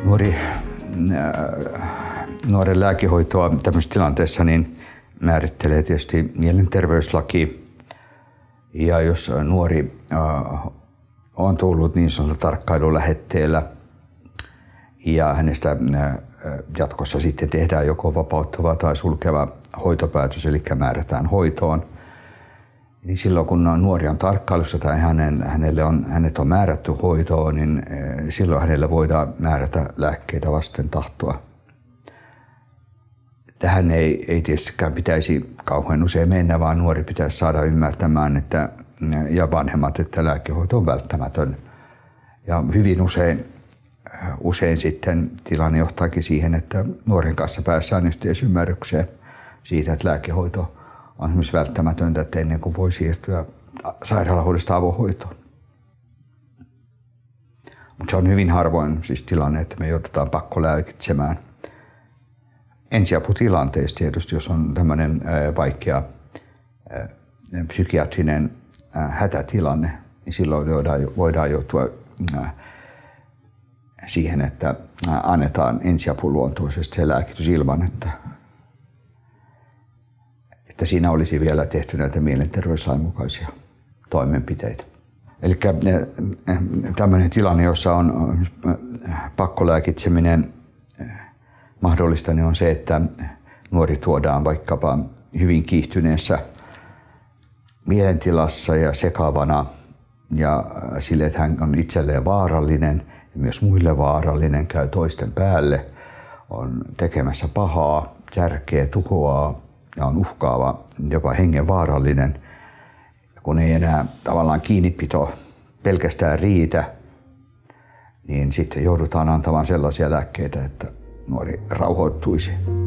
Nuoren lääkehoitoa tämmöisessä tilanteessa niin määrittelee tietysti mielenterveyslaki. Ja jos nuori on tullut niin sanotulla tarkkailulähetteellä ja hänestä jatkossa sitten tehdään joko vapauttava tai sulkeva hoitopäätös, eli määrätään hoitoon, niin silloin kun nuori on tarkkailussa tai hänet on määrätty hoitoon, niin silloin hänelle voidaan määrätä lääkkeitä vasten tahtoa. Tähän ei tietystikään pitäisi kauhean usein mennä, vaan nuori pitäisi saada ymmärtämään, ja vanhemmat, että lääkehoito on välttämätön. Ja hyvin usein sitten tilanne johtaakin siihen, että nuoren kanssa päässään yhteisymmärrykseen siitä, että lääkehoito on esimerkiksi välttämätöntä, että ennen kuin voi siirtyä sairaalahoidosta avohoitoon. Mutta se on hyvin harvoin siis tilanne, että me joudutaan pakkolääkitsemään. Ensiaputilanteessa tietysti, jos on tämmöinen vaikea psykiatrinen hätätilanne, niin silloin voidaan joutua siihen, että annetaan ensiapuluontoisesti se lääkitys ilman, että siinä olisi vielä tehty näitä mielenterveyslain mukaisia toimenpiteitä. Eli tämmöinen tilanne, jossa on pakkolääkitseminen mahdollista, niin on se, että nuori tuodaan vaikkapa hyvin kiihtyneessä mielentilassa ja sekavana ja sille, että hän on itselleen vaarallinen ja myös muille vaarallinen, käy toisten päälle, on tekemässä pahaa, särkee, tuhoaa ja on uhkaava, jopa hengenvaarallinen. Kun ei enää tavallaan kiinnipito pelkästään riitä, niin sitten joudutaan antamaan sellaisia lääkkeitä, että nuori rauhoittuisi.